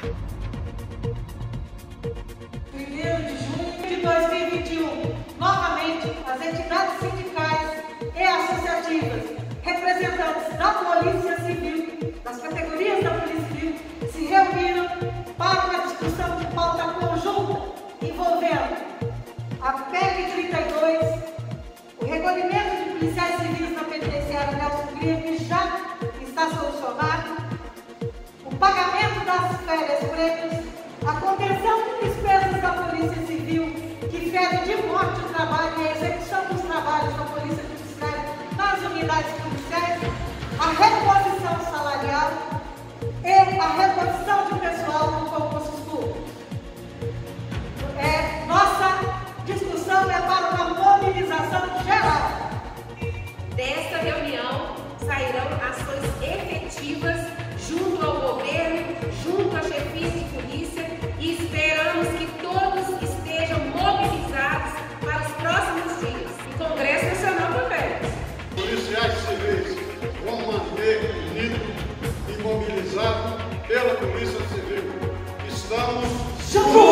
1º de junho de 2021, novamente, as entidades sindicais e associativas, representantes da Polícia Civil, das categorias da Polícia Civil, se reuniram para uma discussão de pauta conjunta envolvendo a PEC 32, o recolhimento de policiais civis na penitenciária Nelson Cria, que já está solucionado, o pagamento das férias pretas, a contenção de despesas da Polícia Civil, que fere de morte o trabalho e a execução dos trabalhos da Polícia Judiciária nas unidades policiais, a reposição salarial e a reposição de pessoal no concursos públicos. Nossa discussão é para uma mobilização geral. Desta reunião sairão ações efetivas junto ao governo, junto à chefia de polícia, e esperamos que todos estejam mobilizados para os próximos dias. O Congresso Nacional também. Policiais civis vão manter unidos e mobilizados pela Polícia Civil. Estamos juntos!